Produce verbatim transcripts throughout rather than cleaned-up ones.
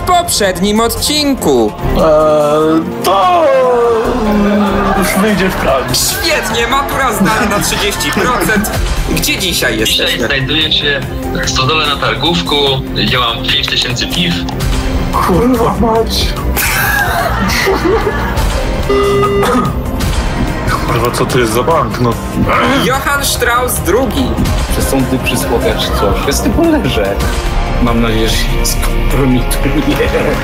w poprzednim odcinku. Eee, to już wyjdzie w prawie. Świetnie, matura zdana na trzydzieści procent. Gdzie dzisiaj jesteśmy? Dzisiaj znajduję się w stodole na Targówku, gdzie mam pięć tysięcy piw. Kurwa mać. Kurwa, co to jest za bank, no? Johann Strauss drugi. Przesądy przysłowia czy coś. Ja z tym poleżę. Mam nadzieję, że się skompromituje.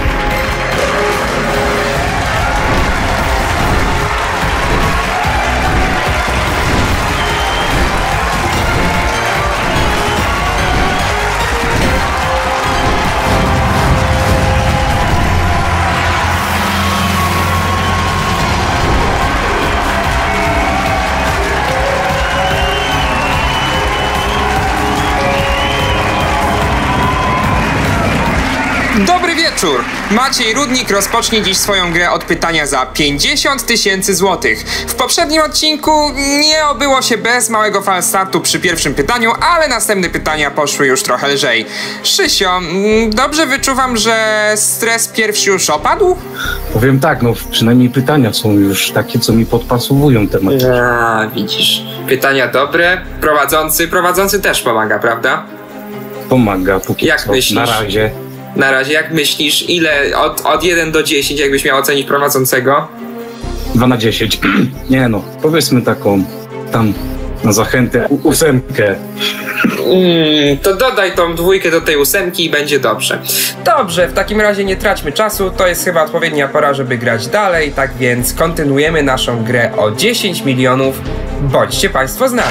Dobry wieczór! Maciej Rudnik rozpocznie dziś swoją grę od pytania za pięćdziesiąt tysięcy złotych. W poprzednim odcinku nie obyło się bez małego falstartu przy pierwszym pytaniu, ale następne pytania poszły już trochę lżej. Szysio, dobrze wyczuwam, że stres pierwszy już opadł? Powiem tak, no przynajmniej pytania są już takie, co mi podpasowują temat. A, widzisz. Pytania dobre, prowadzący, prowadzący też pomaga, prawda? Pomaga, póki Jak co. myślisz? Na razie. Na razie, jak myślisz, ile od, od jeden do dziesięciu, jakbyś miał ocenić prowadzącego? dwa na dziesięć. Nie no, powiedzmy taką tam na zachętę ó- ósemkę. Mm, to dodaj tą dwójkę do tej ósemki i będzie dobrze. Dobrze, w takim razie nie traćmy czasu, to jest chyba odpowiednia pora, żeby grać dalej, tak więc kontynuujemy naszą grę o dziesięć milionów. Bądźcie Państwo z nami.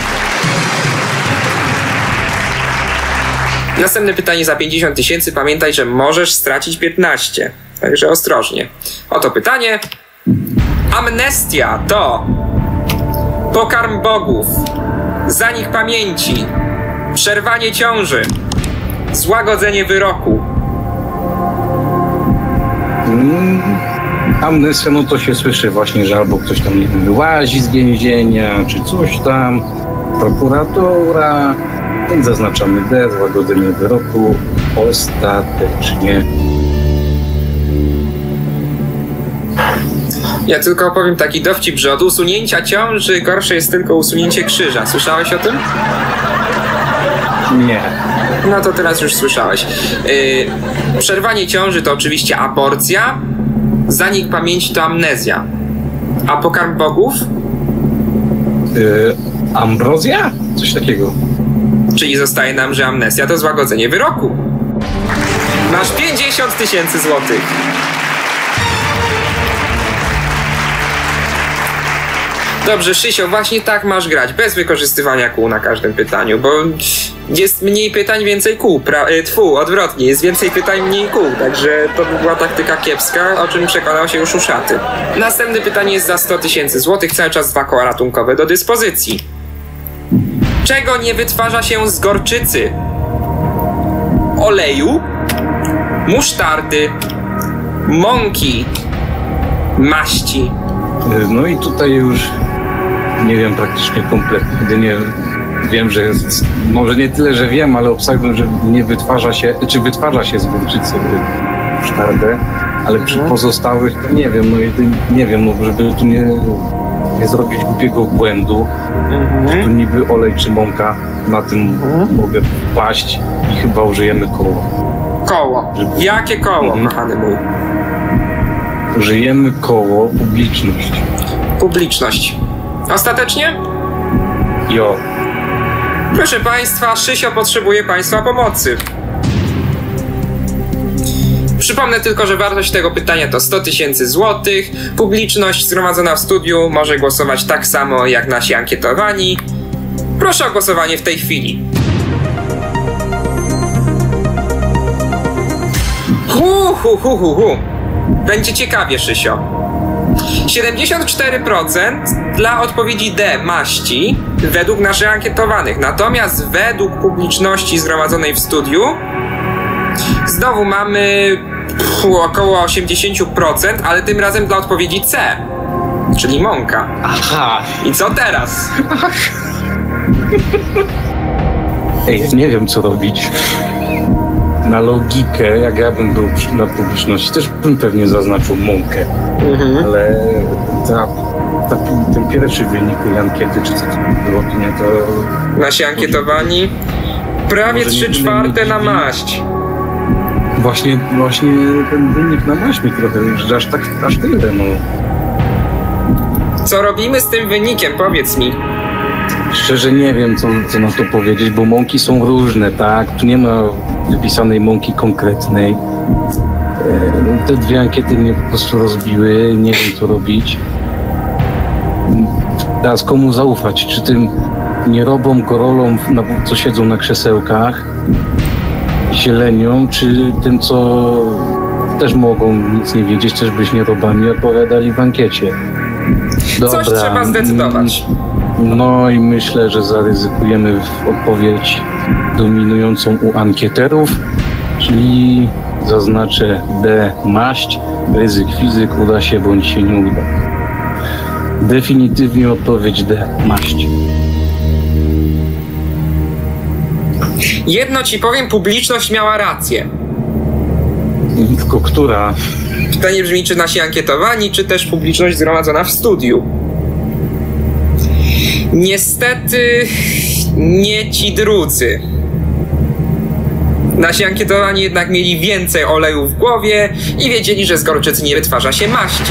Następne pytanie za pięćdziesiąt tysięcy. Pamiętaj, że możesz stracić piętnaście. Także ostrożnie. Oto pytanie. Amnestia to pokarm bogów, zanik pamięci, przerwanie ciąży, złagodzenie wyroku. Mm, amnestia, no to się słyszy właśnie, że albo ktoś tam nie wiem, wyłazi z więzienia, czy coś tam. Prokuratura. Więc zaznaczamy D, złagodzenie wyroku, ostatecznie. Ja tylko opowiem taki dowcip, że od usunięcia ciąży gorsze jest tylko usunięcie krzyża. Słyszałeś o tym? Nie. No to teraz już słyszałeś. Yy, przerwanie ciąży to oczywiście aborcja, zanik pamięci to amnezja. A pokarm bogów? Yy, ambrozja? Coś takiego. Czyli zostaje nam, że amnestia to złagodzenie wyroku. Masz pięćdziesiąt tysięcy złotych. Dobrze, Szysio, właśnie tak masz grać, bez wykorzystywania kół na każdym pytaniu, bo jest mniej pytań, więcej kół. Pra- Tfu, odwrotnie, jest więcej pytań, mniej kół, także to by była taktyka kiepska, o czym przekonał się już Uszaty. Następne pytanie jest za sto tysięcy złotych, cały czas dwa koła ratunkowe do dyspozycji. Czego nie wytwarza się z gorczycy? Oleju, musztardy, mąki, maści. Yy, no i tutaj już nie wiem praktycznie kompletnie. Jedynie wiem, że jest, może nie tyle, że wiem, ale obstawiam, że nie wytwarza się, czy wytwarza się z gorczycy musztardę, ale przy pozostałych to nie wiem, no jedynie, nie wiem, no żeby tu nie, nie zrobić głupiego błędu, że tu niby olej czy mąka, na tym mogę paść i chyba użyjemy koła. Koło. Jakie koło, Mhm. kochany mój? Użyjemy koło publiczność. Publiczność. Ostatecznie? Jo. Proszę Państwa, Szysio potrzebuje Państwa pomocy. Przypomnę tylko, że wartość tego pytania to sto tysięcy złotych. Publiczność zgromadzona w studiu może głosować tak samo jak nasi ankietowani. Proszę o głosowanie w tej chwili. Hu, hu, hu, hu, hu. Będzie ciekawie, Szysio. siedemdziesiąt cztery procent dla odpowiedzi D, maści, według naszych ankietowanych. Natomiast według publiczności zgromadzonej w studiu znowu mamy pff, około osiemdziesiąt procent, ale tym razem dla odpowiedzi C, czyli mąka. Aha. I co teraz? Ej, nie wiem co robić. na logikę, jak ja bym był na publiczności, też bym pewnie zaznaczył mąkę. Mhm. Ale ta, ta, ten pierwszy wynik tej ankiety, czy co to było, to nie, to... Nasi ankietowani prawie Może trzy nie czwarte na dziwi. maść. Właśnie, właśnie ten wynik na maść mi trochę, że aż tak, aż tyle, no. Co robimy z tym wynikiem? Powiedz mi. Szczerze nie wiem, co, co na to powiedzieć, bo mąki są różne, tak? Tu nie ma wypisanej mąki konkretnej. E, Te dwie ankiety mnie po prostu rozbiły, nie wiem co robić. Teraz komu zaufać? Czy tym nierobom, gorolom, na- co siedzą na krzesełkach, zieleniom, czy tym, co też mogą nic nie wiedzieć, też być nierobami, opowiadali w ankiecie. Dobra. Coś trzeba zdecydować. No i myślę, że zaryzykujemy w odpowiedź dominującą u ankieterów, czyli zaznaczę D, maść, ryzyk fizyk, uda się bądź się nie uda. Definitywnie odpowiedź D, maść. Jedno ci powiem, publiczność miała rację. Tylko która? Pytanie brzmi, czy nasi ankietowani, czy też publiczność zgromadzona w studiu. Niestety nie ci drudzy. Nasi ankietowani jednak mieli więcej oleju w głowie i wiedzieli, że z gorczycy nie wytwarza się maści.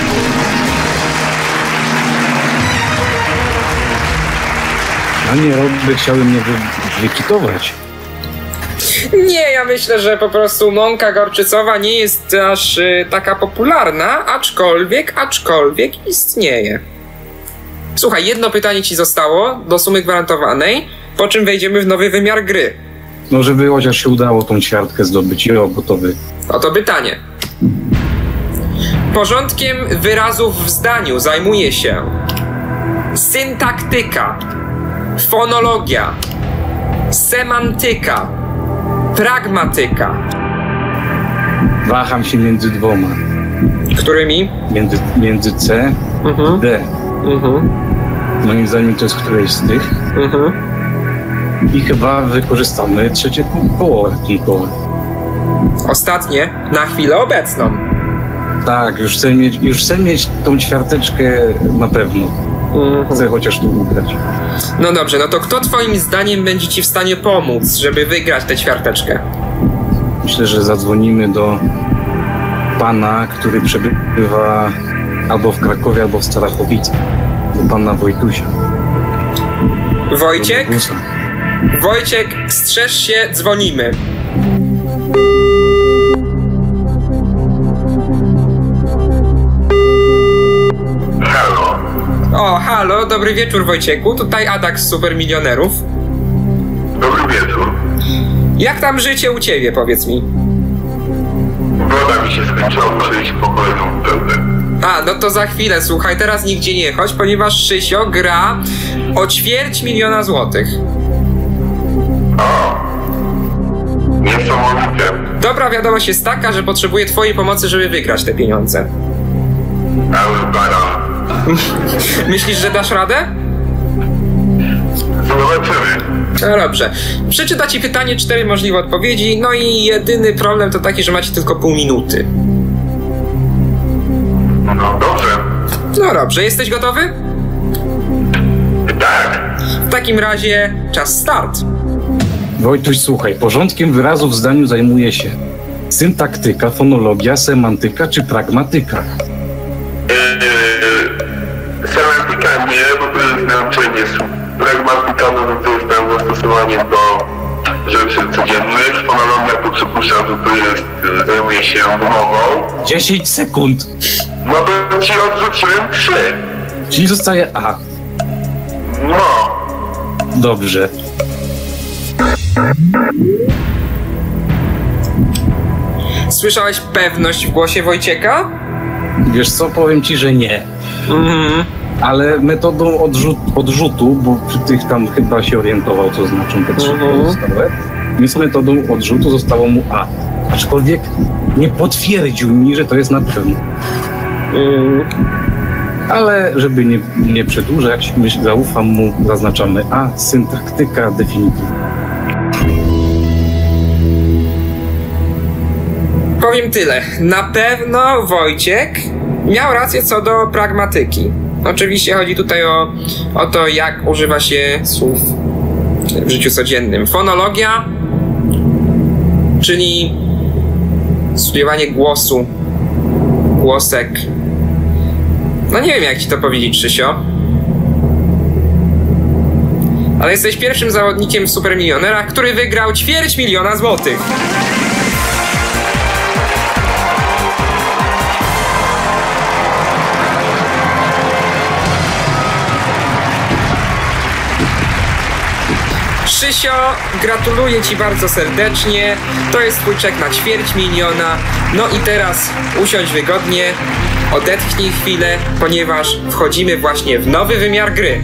A nie, Roby chciały mnie wy, wykitować. Nie, ja myślę, że po prostu mąka gorczycowa nie jest aż y, taka popularna, aczkolwiek, aczkolwiek istnieje. Słuchaj, jedno pytanie ci zostało do sumy gwarantowanej, po czym wejdziemy w nowy wymiar gry. No, żeby chociaż się udało tą ćwiartkę zdobyć. Jo, gotowy. Oto pytanie. Porządkiem wyrazów w zdaniu zajmuje się syntaktyka, fonologia, semantyka, pragmatyka. Waham się między dwoma. Którymi? Między, między C Mhm. i D. Mhm. Moim zdaniem to jest któreś z tych. Mhm. I chyba wykorzystamy trzecie koło ratunkowe. Ostatnie na chwilę obecną. Tak, już chcę mieć, już chcę mieć tą ćwiarteczkę na pewno. Chcę chociaż tu ugrać. No dobrze, no to kto twoim zdaniem będzie ci w stanie pomóc, żeby wygrać tę ćwiarteczkę? Myślę, że zadzwonimy do pana, który przebywa albo w Krakowie, albo w Starachowicach. Do pana Wojtusia. Wojciek? Do Bogusa. Wojciek, strzeż się, dzwonimy. Halo. O, halo, dobry wieczór Wojcieku, tutaj Adak z Supermilionerów. Dobry wieczór. Jak tam życie u ciebie, powiedz mi? Woda mi się skończyła, muszę iść po kolejną butelkę. A, no to za chwilę, słuchaj, teraz nigdzie nie chodź, ponieważ Szysio gra o ćwierć miliona złotych. O! Niesamowite. Dobra wiadomość jest taka, że potrzebuję twojej pomocy, żeby wygrać te pieniądze. Ale bara. Myślisz, że dasz radę? Zobaczymy. No dobrze. Przeczyta ci pytanie, cztery możliwe odpowiedzi, no i jedyny problem to taki, że macie tylko pół minuty. No dobrze. No dobrze, jesteś gotowy? Tak. W takim razie czas start. Wojtuś, słuchaj, porządkiem wyrazów w zdaniu zajmuje się syntaktyka, fonologia, semantyka czy pragmatyka? Yy, semantyka nie, bo to jest nauczenie słów. Pragmatyka, no to jest tam zastosowanie do rzeczy codziennych. Fonologia to przypuszczam, że to jest, yy, zajmuje się wymową. dziesięć sekund. No to ci odrzuciłem trzy. Czyli zostaje A. No. Dobrze. Słyszałeś pewność w głosie Wojcieka? Wiesz co, powiem ci, że nie. Mhm. Ale metodą odrzut, odrzutu, bo przy tych tam chyba się orientował, co znaczą te trzy Mhm. pozostałe, więc metodą odrzutu zostało mu A. Aczkolwiek nie potwierdził mi, że to jest na pewno. Mhm. Ale żeby nie, nie przedłużać, myśl, zaufam mu, zaznaczamy A, syntaktyka definitywna. Powiem tyle. Na pewno Wojciech miał rację co do pragmatyki. Oczywiście chodzi tutaj o, o to, jak używa się słów w życiu codziennym. Fonologia, czyli studiowanie głosu, głosek. No nie wiem, jak ci to powiedzieć, Krzysio. Ale jesteś pierwszym zawodnikiem w Supermilionerach, który wygrał ćwierć miliona złotych. Krzysio, gratuluję ci bardzo serdecznie. To jest twój czek na ćwierć miliona. No i teraz usiądź wygodnie, odetchnij chwilę, ponieważ wchodzimy właśnie w nowy wymiar gry.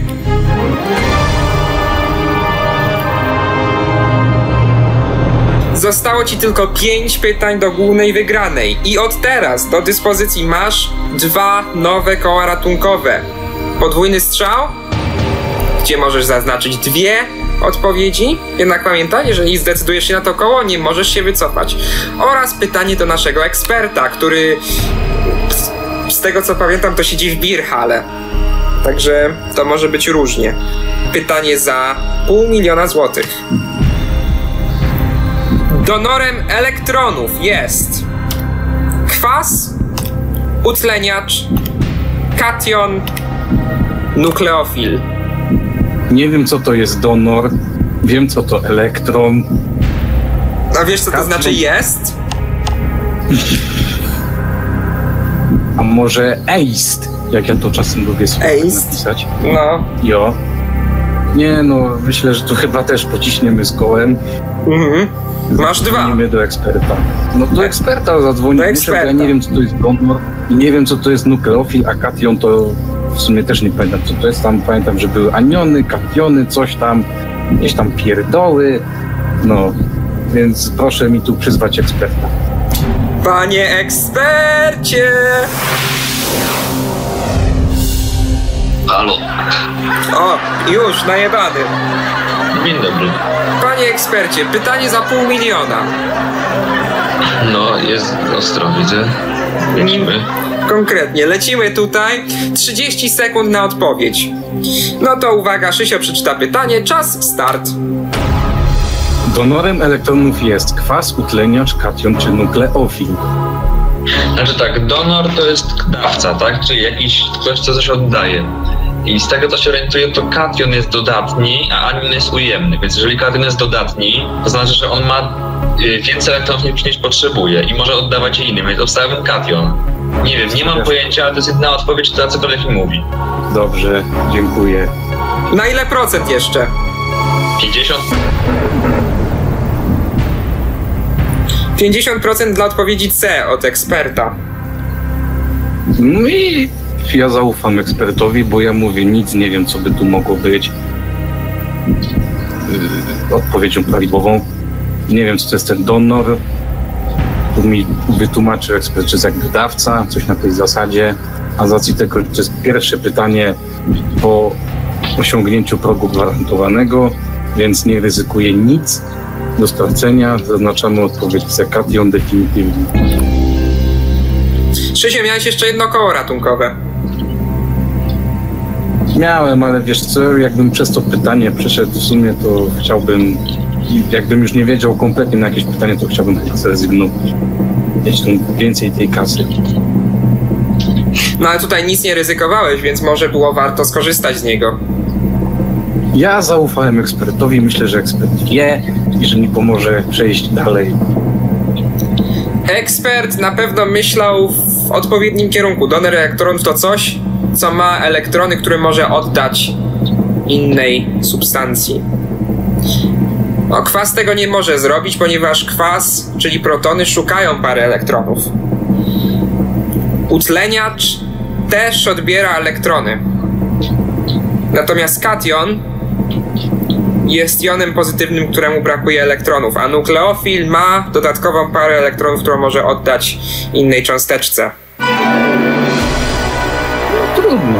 Zostało ci tylko pięć pytań do głównej wygranej i od teraz do dyspozycji masz dwa nowe koła ratunkowe. Podwójny strzał, gdzie możesz zaznaczyć dwie odpowiedzi, jednak pamiętaj, jeżeli zdecydujesz się na to koło, nie możesz się wycofać. Oraz pytanie do naszego eksperta, który z tego co pamiętam to siedzi w Beerhale. Także to może być różnie. Pytanie za pół miliona złotych. Donorem elektronów jest kwas, utleniacz, kation, nukleofil. Nie wiem, co to jest donor. Wiem, co to elektron. A wiesz, co to znaczy jest? A może eist, jak ja to czasem lubię sobie Eist? napisać. No. Jo. Nie no, myślę, że tu chyba też pociśniemy z kołem. Mhm. Masz dwa. Dzwonimy do eksperta. No do eksperta zadzwonić. Do Muszę, eksperta. bo ja nie wiem, co to jest donor. I nie wiem, co to jest nukleofil, a kation to w sumie też nie pamiętam, co to jest. Tam pamiętam, że były aniony, kationy, coś tam, jakieś tam pierdoły. No, więc proszę mi tu przyzwać eksperta. Panie ekspercie! Halo, O, już, najebany. dzień dobry. Panie ekspercie, pytanie za pół miliona. No, jest ostro, widzę. Lecimy. Konkretnie, lecimy tutaj. trzydzieści sekund na odpowiedź. No to uwaga, Szysio przeczyta pytanie. Czas, start. Donorem elektronów jest kwas, utleniacz, kation czy nukleofil. Znaczy tak, donor to jest dawca, tak? Czyli jakiś ktoś, co coś oddaje. I z tego, co się orientuję, to kation jest dodatni, a anion jest ujemny. Więc jeżeli kation jest dodatni, to znaczy, że on ma więcej elektronów niż potrzebuje i może oddawać je innym, więc obstawiam kation. Nie wiem, nie mam pojęcia, ale to jest jedna odpowiedź, która cokolwiek mi mówi. Dobrze, dziękuję. Na ile procent jeszcze? pięćdziesiąt? pięćdziesiąt procent dla odpowiedzi C od eksperta. No i ja zaufam ekspertowi, bo ja mówię, nic nie wiem, co by tu mogło być yy, odpowiedzią prawidłową. Nie wiem, co to jest ten donor. Tu mi wytłumaczy ekspert, czy jest jakby dawca, coś na tej zasadzie. A z racji tego, że to jest pierwsze pytanie po osiągnięciu progu gwarantowanego, więc nie ryzykuję nic do stracenia. Zaznaczamy odpowiedź C, kation definitywnie. Szysio, miałeś jeszcze jedno koło ratunkowe. Miałem, ale wiesz co, jakbym przez to pytanie przeszedł w sumie, to chciałbym, jakbym już nie wiedział kompletnie na jakieś pytanie, to chciałbym chyba zrezygnować. Mieć tu więcej tej kasy. No ale tutaj nic nie ryzykowałeś, więc może było warto skorzystać z niego. Ja zaufałem ekspertowi, myślę, że ekspert wie i że mi pomoże przejść dalej. Ekspert na pewno myślał w odpowiednim kierunku. Donor elektronów to coś, co ma elektrony, które może oddać innej substancji. No, kwas tego nie może zrobić, ponieważ kwas, czyli protony, szukają pary elektronów. Utleniacz też odbiera elektrony. Natomiast kation jest jonem pozytywnym, któremu brakuje elektronów, a nukleofil ma dodatkową parę elektronów, którą może oddać innej cząsteczce. Trudno.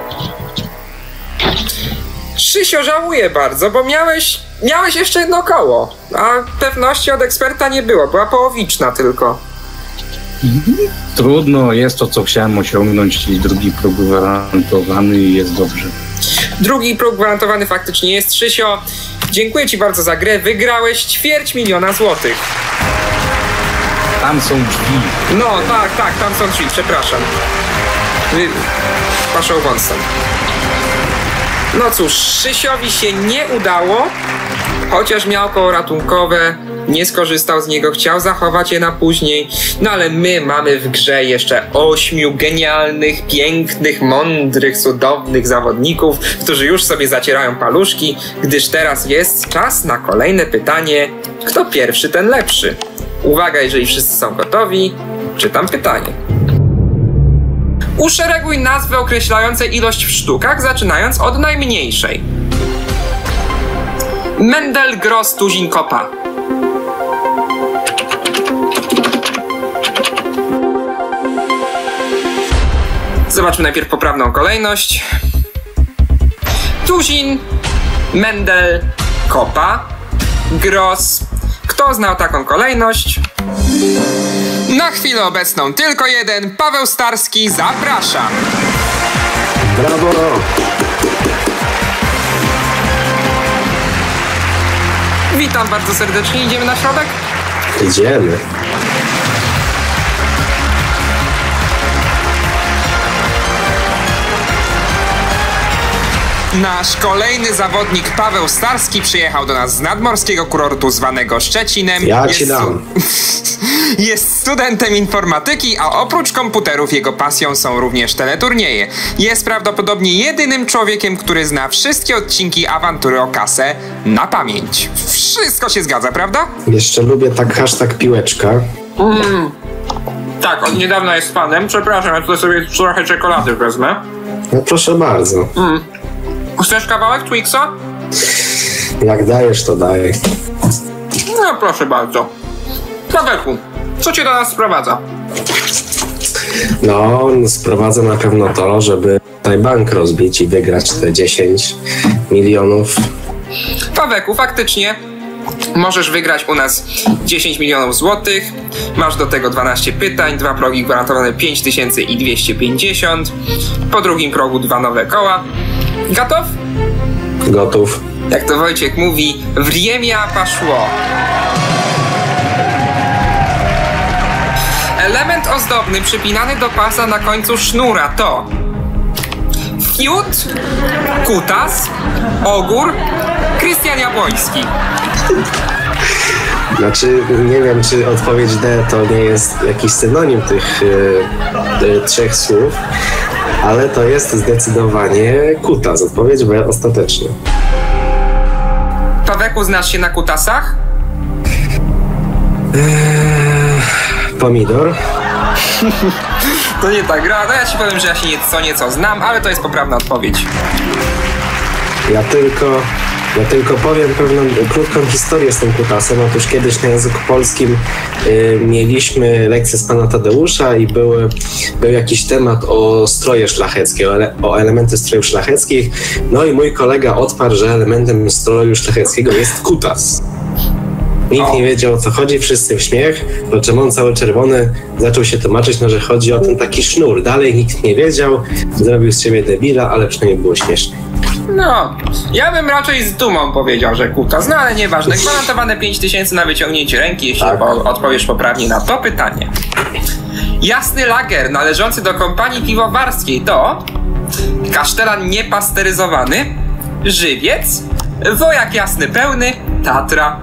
Szysio, żałuję bardzo, bo miałeś, miałeś jeszcze jedno koło, a pewności od eksperta nie było, była połowiczna tylko. trudno, jest to, co chciałem osiągnąć, czyli drugi próg gwarantowany i jest dobrze. Drugi próg gwarantowany faktycznie jest. Szysio, dziękuję ci bardzo za grę. Wygrałeś ćwierć miliona złotych. Tam są drzwi. No, tak, tak, tam są drzwi, przepraszam. Wy... Paszą wąsem. No cóż, Szysiowi się nie udało, chociaż miał koło ratunkowe, nie skorzystał z niego, chciał zachować je na później. No ale my mamy w grze jeszcze ośmiu genialnych, pięknych, mądrych, cudownych zawodników, którzy już sobie zacierają paluszki, gdyż teraz jest czas na kolejne pytanie. Kto pierwszy, ten lepszy. Uwaga, jeżeli wszyscy są gotowi, czytam pytanie. Uszereguj nazwy określające ilość w sztukach, zaczynając od najmniejszej. Mendel, Gross, Tuzin, Kopa. Zobaczmy najpierw poprawną kolejność. Tuzin, Mendel, Kopa, Gross. Kto znał taką kolejność? Na chwilę obecną tylko jeden. Paweł Starski, zapraszam. Brawo! Witam bardzo serdecznie. Idziemy na środek? Idziemy. Nasz kolejny zawodnik Paweł Starski przyjechał do nas z nadmorskiego kurortu zwanego Szczecinem. Ja jest ci dam. Jest studentem informatyki, a oprócz komputerów jego pasją są również teleturnieje. Jest prawdopodobnie jedynym człowiekiem, który zna wszystkie odcinki Awantury o kasę na pamięć. Wszystko się zgadza, prawda? Jeszcze lubię tak hashtag piłeczka. Mm. Tak, od niedawna jest fanem. Przepraszam, ja tutaj sobie trochę czekolady wezmę. No proszę bardzo. Mm. Chcesz kawałek Twixa? Jak dajesz, to daj. No proszę bardzo. Pawełku, co cię do nas sprowadza? No, sprowadza na pewno to, żeby tutaj bank rozbić i wygrać te dziesięć milionów. Pawełku, faktycznie możesz wygrać u nas dziesięć milionów złotych. Masz do tego dwanaście pytań, dwa progi gwarantowane pięć tysięcy dwieście pięćdziesiąt. Po drugim progu dwa nowe koła. Gotów? Gotów. Jak to Wojciech mówi, wriemia poszło. Element ozdobny przypinany do pasa na końcu sznura to fiut, kutas, ogór, Krystian Jabłoński. Znaczy, nie wiem, czy odpowiedź D to nie jest jakiś synonim tych yy, trzech słów, ale to jest zdecydowanie kutas. Odpowiedź B ostatecznie. Pawełku, znasz się na kutasach? Eee, pomidor. To nie ta gra, no ja ci powiem, że ja się nieco nieco znam, ale to jest poprawna odpowiedź. Ja tylko, ja tylko powiem pewną krótką historię z tym kutasem. Otóż kiedyś na języku polskim y, mieliśmy lekcję z pana Tadeusza i były, był jakiś temat o stroje szlacheckie, o, ele, o elementy strojów szlacheckich. No i mój kolega odparł, że elementem stroju szlacheckiego jest kutas. Nikt nie wiedział, o co chodzi, wszyscy w śmiech, po czym on cały czerwony zaczął się tłumaczyć, no, że chodzi o ten taki sznur. Dalej nikt nie wiedział, zrobił z siebie debila, ale przynajmniej było śmiesznie. No, ja bym raczej z dumą powiedział, że kutas, no ale nieważne. Gwarantowane pięć tysięcy na wyciągnięcie ręki, jeśli Tak. po- odpowiesz poprawnie na to pytanie. Jasny lager należący do kompanii piwowarskiej to kasztelan niepasteryzowany, żywiec, wojak jasny pełny, Tatra.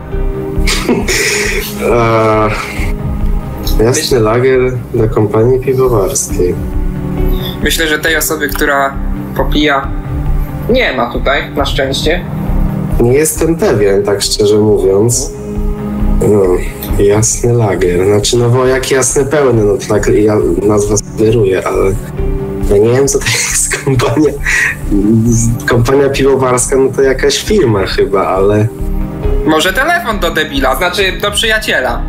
Eee, jasny lager do kompanii piwowarskiej. Myślę, że tej osoby, która popija, nie ma tutaj, na szczęście. Nie jestem pewien, tak szczerze mówiąc. No, jasny lager. Znaczy, no wojak jasny pełny, no to tak ja nazwa sugeruje, ale ja nie wiem, co to jest kompania. Kompania piwowarska, no to jakaś firma chyba, ale Może telefon do debila, znaczy do przyjaciela.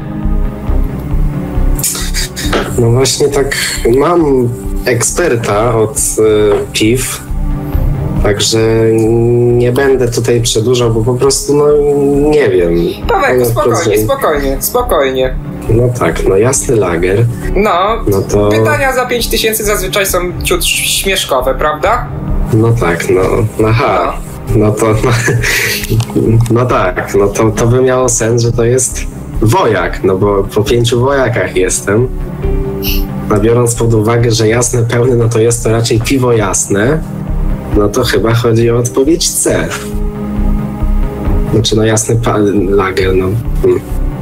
no właśnie tak mam eksperta od y, piw, także nie będę tutaj przedłużał, bo po prostu no nie wiem. Paweł, Ale spokojnie, rozumiem. spokojnie, spokojnie. No tak, no jasny lager. No, No to... pytania za pięć tysięcy zazwyczaj są ciut śmieszkowe, prawda? No tak, no, aha. No to, no, no tak, no to, to by miało sens, że to jest wojak, no bo po pięciu wojakach jestem. No biorąc pod uwagę, że jasne pełny, no to jest to raczej piwo jasne, no to chyba chodzi o odpowiedź C. Znaczy no jasny pa- lager, no. Hmm.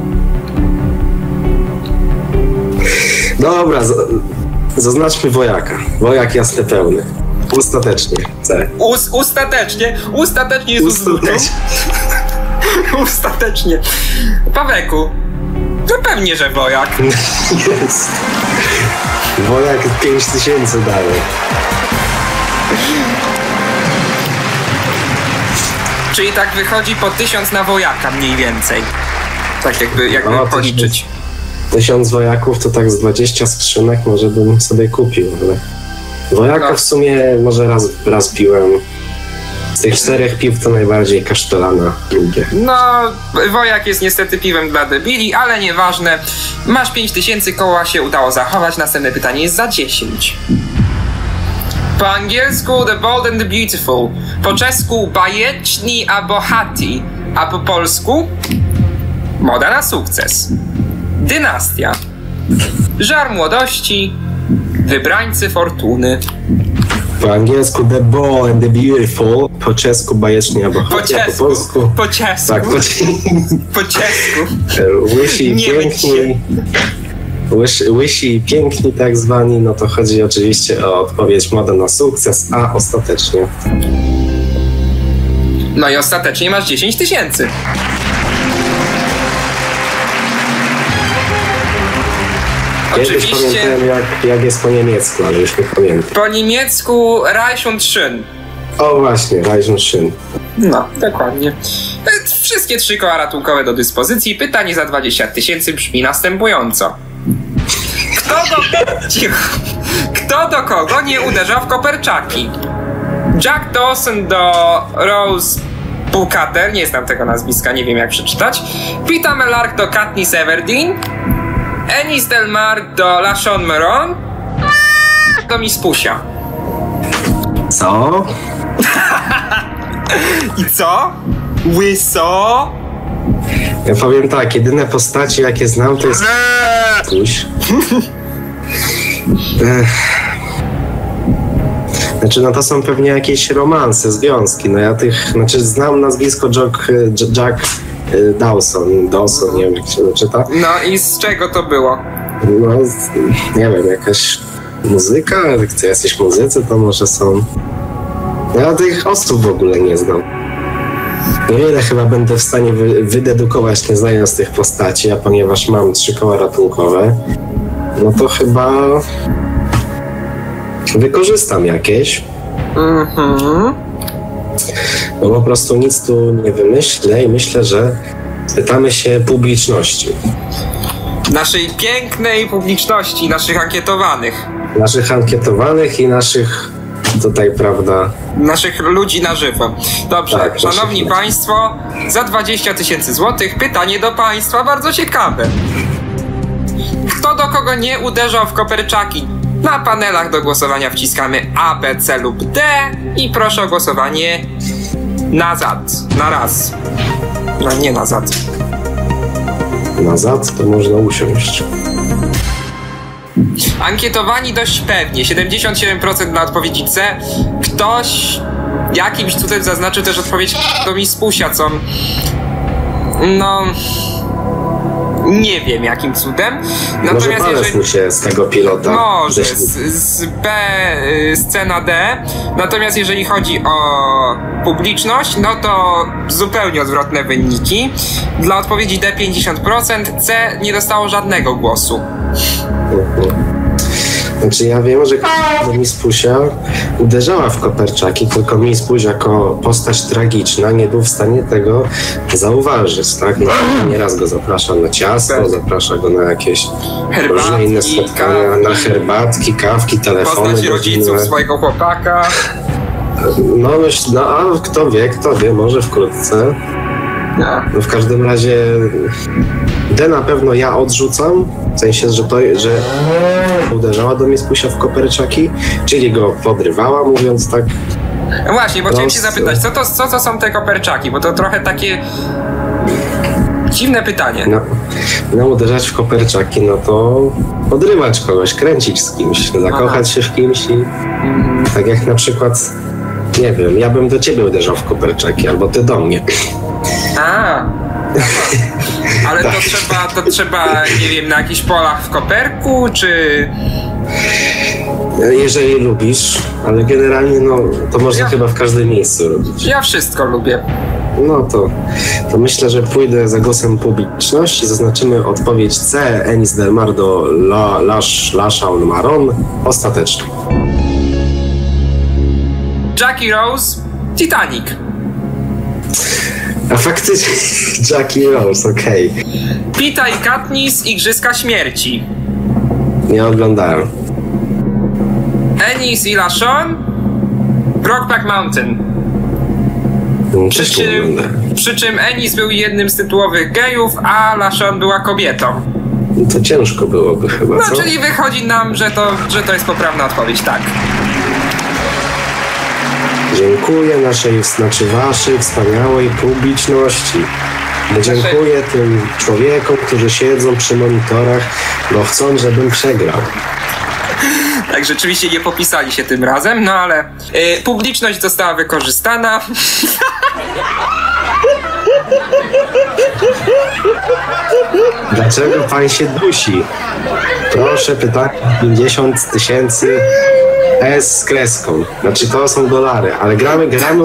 Dobra, z- zaznaczmy wojaka. Wojak jasny pełny. Ostatecznie, C. Us, ostatecznie, ostatecznie jest Ostatecznie. Ostatecznie. Paweku, to pewnie, że wojak. Jest. Wojak pięć tysięcy daje. Czyli tak wychodzi po tysiąc na wojaka mniej więcej. Tak jakby, jakby No, to policzyć. Tysiąc wojaków to tak z dwadzieścia skrzynek może bym sobie kupił, ale wojaka No. w sumie może raz, raz piłem. Z tych czterech piw to najbardziej kasztelana lubię. No, wojak jest niestety piwem dla debili, ale nieważne. Masz pięć tysięcy, koła się udało zachować. Następne pytanie jest za dziesięć. Po angielsku The Bold and the Beautiful. Po czesku Bajeczni a Bohati. A po polsku Moda na sukces. Dynastia. Żar młodości. Wybrańcy fortuny. Po angielsku The Bold and the Beautiful, po czesku bajecznie albo Po po czesku. polsku. Po czesku. Tak, po, Po czesku. łysi Nie myć się. piękni. Łysi, łysi piękni tak zwani, no to chodzi oczywiście o odpowiedź Moda na sukces, a ostatecznie. No i ostatecznie masz dziesięć tysięcy. Kiedyś Oczywiście pamiętałem jak, jak jest po niemiecku, ale już nie pamiętam. po niemiecku Reich und Schön. O właśnie, Reisenschön. No, dokładnie. E, Wszystkie trzy koła ratunkowe do dyspozycji. Pytanie za dwadzieścia tysięcy brzmi następująco. Kto do... Cicho. Kto do kogo nie uderzał w koperczaki? Jack Dawson do Rose Bukater, nie znam tego nazwiska, nie wiem jak przeczytać. Peter Melark do Katniss Everdeen. Ennis Del Mar do Lashon Meron. Do Miss Pusia. Co? I co? Łyso? Ja powiem tak, jedyne postacie jakie znam to jest Puś. Ech. Znaczy no to są pewnie jakieś romanse, związki. No ja tych, znaczy znam nazwisko Jack, Jack Dawson, Dawson, nie wiem jak się to czyta. No i z czego to było? No nie wiem, jakaś muzyka, jak jacyś muzycy to może są. Ja tych osób w ogóle nie znam. Niewiele chyba będę w stanie wy, wydedukować, nie znając tych postaci, a ponieważ mam trzy koła ratunkowe, no to chyba wykorzystam jakieś. Mhm. Bo po prostu nic tu nie wymyślę i myślę, że pytamy się publiczności. Naszej pięknej publiczności, naszych ankietowanych. Naszych ankietowanych i naszych tutaj, prawda, Naszych ludzi na żywo. Dobrze, Tak, szanowni naszych państwo, za dwadzieścia tysięcy złotych pytanie do państwa bardzo ciekawe. Kto do kogo nie uderzał w koperczaki? Na panelach do głosowania wciskamy A, B, C lub D i proszę o głosowanie nazad, na raz. No nie nazad. nazad, to można usiąść. Ankietowani dość pewnie, siedemdziesiąt siedem procent na odpowiedzi C. Ktoś jakimś cudem zaznaczył też odpowiedź do Miss Pusia, co... No... Nie wiem jakim cudem. Może Natomiast palec jeżeli... mu się z tego pilota Może, ześli- z, z B, y, z C na D. Natomiast jeżeli chodzi o publiczność, no to zupełnie odwrotne wyniki. Dla odpowiedzi D pięćdziesiąt procent, C nie dostało żadnego głosu. Mhm. Znaczy ja wiem, że Miss Pusia uderzała w koperczaki, tylko Miss Puś jako postać tragiczna nie był w stanie tego zauważyć, tak? No, nieraz go zaprasza na ciasto, zaprasza go na jakieś różne inne Herbatki, spotkania, na herbatki, kawki, telefony poznać rodziców godzinne. swojego chłopaka. No, myśl- no a kto wie, kto wie, może wkrótce. No. No w każdym razie D na pewno ja odrzucam, w sensie, że to, że uderzała do mnie Spusia w koperczaki, czyli go podrywała, mówiąc tak. No właśnie, bo Prost... chciałem się zapytać, co to, co to są te koperczaki, bo to trochę takie dziwne pytanie. No, no uderzać w koperczaki, no to podrywać kogoś, kręcić z kimś, zakochać Aha. się w kimś i mm. tak jak na przykład, nie wiem, ja bym do ciebie uderzał w koperczaki, albo ty do mnie. A. Ale tak. to trzeba, to trzeba, nie wiem, na jakichś polach w koperku, czy... Jeżeli lubisz, ale generalnie no, to można ja, chyba w każdym miejscu robić. Ja wszystko lubię. No to, to myślę, że pójdę za głosem publiczności. Zaznaczymy odpowiedź C. Enis del Mar do La, Lash, Lasha on Maron. Ostatecznie. Jackie Rose, Titanic. A faktycznie Jackie Rose, okej. Okay. Pita i Katniss, Igrzyska Śmierci. Nie oglądałem. Enis i Lashon, Brokeback Mountain. Przy czym, przy czym Enis był jednym z tytułowych gejów, a Lashon była kobietą. To ciężko byłoby chyba, No, co? czyli wychodzi nam, że to, że to jest poprawna odpowiedź, tak. Dziękuję naszej, znaczy waszej wspaniałej publiczności. Dziękuję tym człowiekom, którzy siedzą przy monitorach, bo chcą, żebym przegrał. Tak, rzeczywiście nie popisali się tym razem, no ale yy, publiczność została wykorzystana. Dlaczego pan się dusi? Proszę, pytanie pięćdziesiąt tysięcy S z kreską. Znaczy to są dolary, ale gramy, gramy o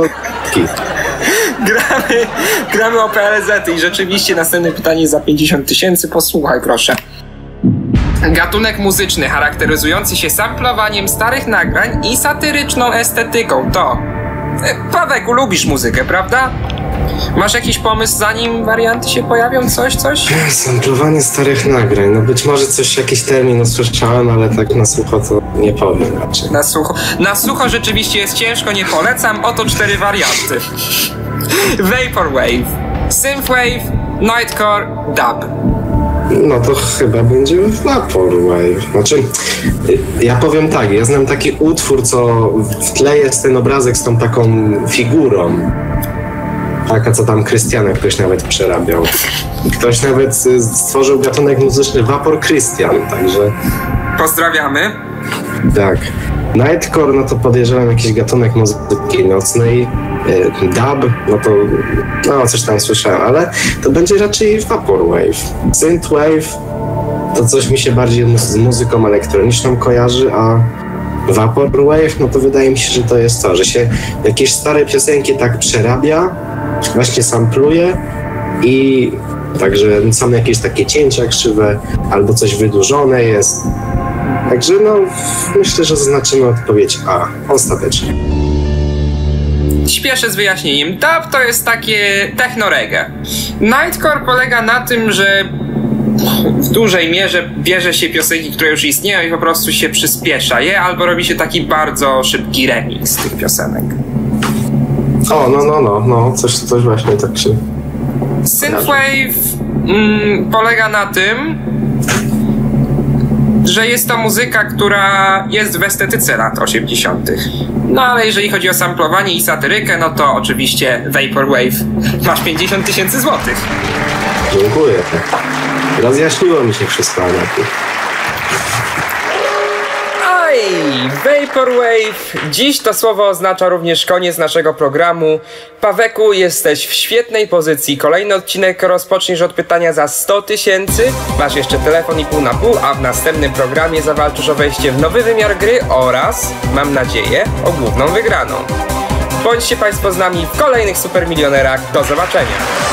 gramy, gramy o P L Z i rzeczywiście następne pytanie za pięćdziesiąt tysięcy. Posłuchaj proszę. Gatunek muzyczny charakteryzujący się samplowaniem starych nagrań i satyryczną estetyką to... Paweku, lubisz muzykę, prawda? Masz jakiś pomysł, zanim warianty się pojawią? Coś, coś? Samplowanie starych nagrań. No być może coś, jakiś termin usłyszałem, ale tak na sucho to nie powiem raczej. Na sucho, na sucho rzeczywiście jest ciężko, nie polecam. Oto cztery warianty. Vaporwave, Synthwave, Nightcore, Dub. No to chyba będzie Vaporwave. Znaczy, ja powiem tak, ja znam taki utwór, co w tle jest ten obrazek z tą taką figurą. Taka, co tam Krystian ktoś nawet przerabiał. Ktoś nawet stworzył gatunek muzyczny Vapor Christian, także... Pozdrawiamy. Tak. Nightcore, no to podejrzewam jakiś gatunek muzyki nocnej. Dub, no to no coś tam słyszałem, ale to będzie raczej Vaporwave. Synthwave to coś mi się bardziej z muzyką elektroniczną kojarzy, a Vaporwave, no to wydaje mi się, że to jest to, że się jakieś stare piosenki tak przerabia, właśnie sampluje i także są jakieś takie cięcia krzywe albo coś wydłużone jest. Także no myślę, że zaznaczymy odpowiedź A ostatecznie. Śpieszę z wyjaśnieniem. Dub to jest takie techno-reggae. Nightcore polega na tym, że w dużej mierze bierze się piosenki, które już istnieją i po prostu się przyspiesza je, albo robi się taki bardzo szybki remix tych piosenek. O, no, no, no, no, coś, coś właśnie tak się... Synthwave mm, polega na tym, że jest to muzyka, która jest w estetyce lat osiemdziesiątych. No ale jeżeli chodzi o samplowanie i satyrykę, no to oczywiście Vaporwave. Masz pięćdziesiąt tysięcy złotych. Dziękuję. Rozjaśniło mi się wszystko, Anaku. Oj, Vaporwave. Dziś to słowo oznacza również koniec naszego programu. Paweku, jesteś w świetnej pozycji. Kolejny odcinek rozpoczniesz od pytania za sto tysięcy. Masz jeszcze telefon i pół na pół, a w następnym programie zawalczysz o wejście w nowy wymiar gry oraz, mam nadzieję, o główną wygraną. Bądźcie Państwo z nami w kolejnych Supermilionerach. Do zobaczenia.